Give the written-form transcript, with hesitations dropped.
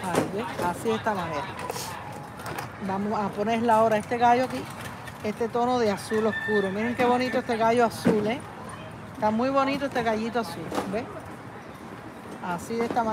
Ahí, ¿ves? Así de esta manera. Vamos a ponerle ahora este gallo aquí, este tono de azul oscuro. Miren qué bonito este gallo azul, ¿eh? Está muy bonito este gallito azul, ¿ves? Así de esta manera.